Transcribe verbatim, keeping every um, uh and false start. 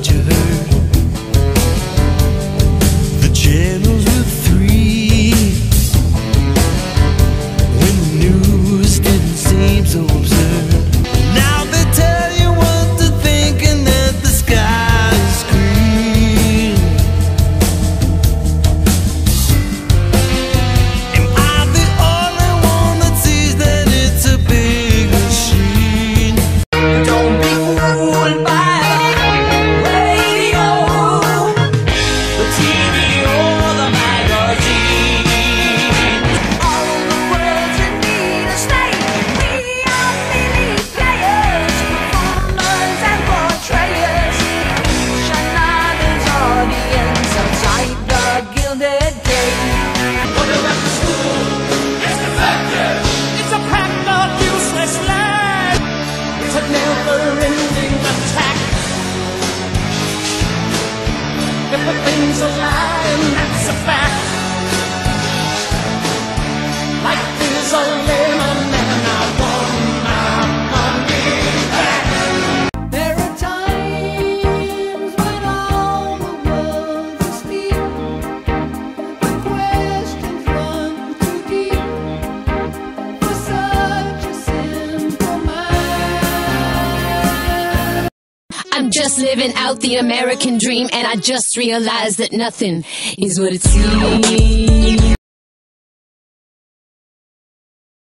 what you heard. The channels were three when the news didn't seem so absurd. Now they tell you what to think and that the sky is green. Am I the only one that sees that it's a big machine? Don't be fooled by the radio, the T V or the magazine. All the words that need a state. We are mini players, performers and portrayers. Shine another's audience outside the Gilded Gate. What about the school? It's defective. It's a pack of useless lies. It's a never-ending attack. Everything's a lie and that's a fact. Life is a lemon and I want my money back. There are times when all the world is asleep. The questions run too deep for such a simple mind. I'm just living out the American dream, and I just realized that nothing is what it seems.